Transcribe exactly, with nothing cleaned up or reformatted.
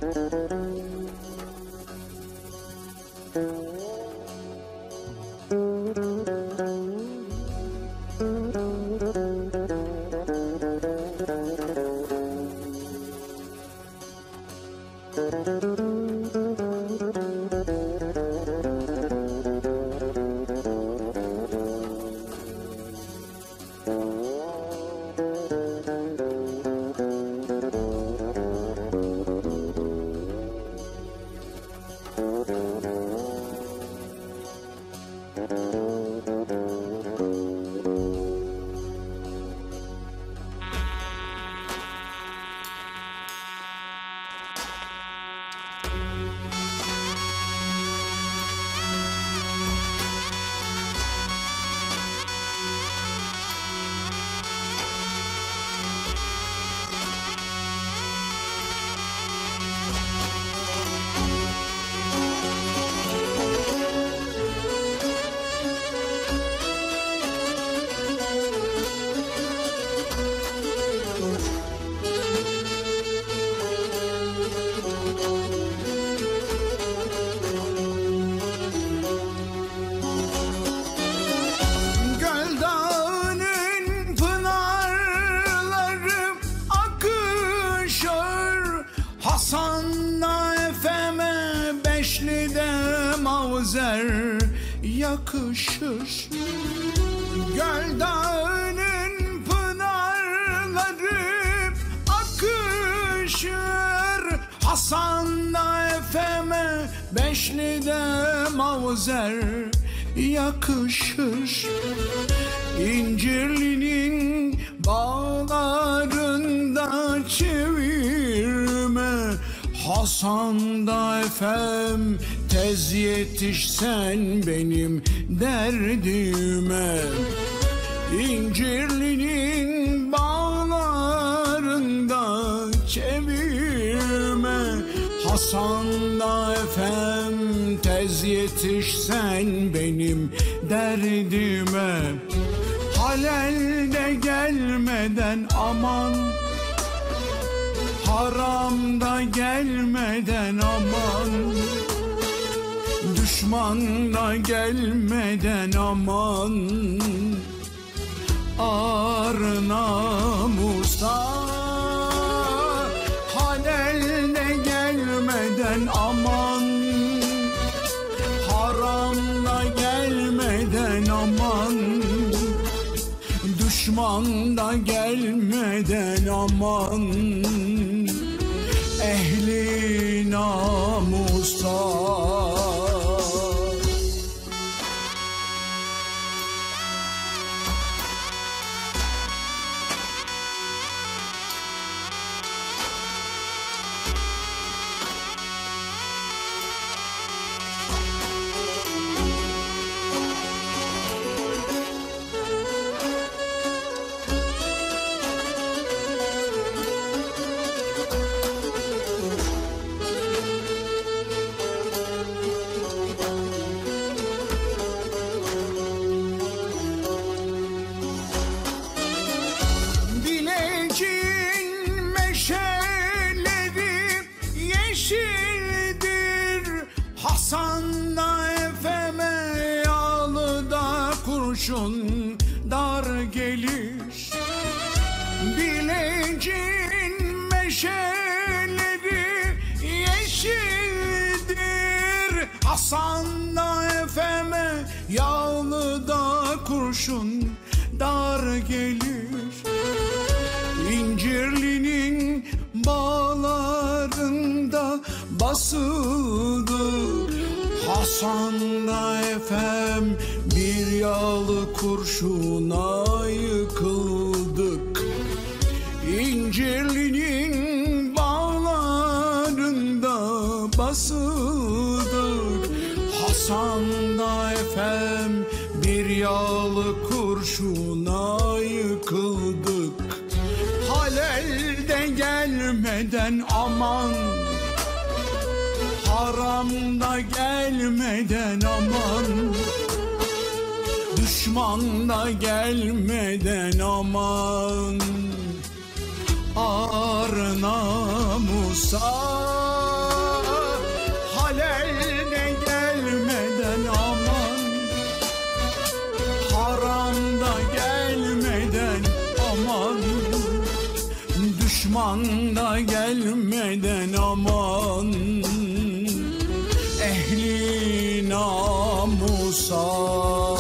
Yakışır Göl dağının pınarları akışır, Hasan'da Efem'e Beşli'de Mavzer yakışır. İncirli'nin bağlarında çevirme, Hasan'da Efem tez yetiş sen benim derdime. İncirli'nin bağlarında çevirme, Hasan'da Efem tez yetiş sen benim derdime. Halelde gelmeden aman, haramda gelmeden aman, düşmanla gelmeden aman, ar namusa. Halelde gelmeden aman, haramla gelmeden aman, düşmanla gelmeden aman, ehli namusa. Hasan'da Efem'e yağlıda kurşun dar gelir. Bilecin meşeleri yeşildir. Hasan'da Efem'e yağlıda kurşun dar gelir. İncirli'nin bağlarında basıldı, Hasan'da Efem bir yağlı kurşuna yıkıldık. İncirli'nin bağlarında basıldık, Hasan'da Efem bir yağlı kurşuna yıkıldık. Halelde gelmeden aman, haramda gelmeden aman, düşmanda gelmeden aman, ar namusa. Düşman da gelmeden aman, ehli namusa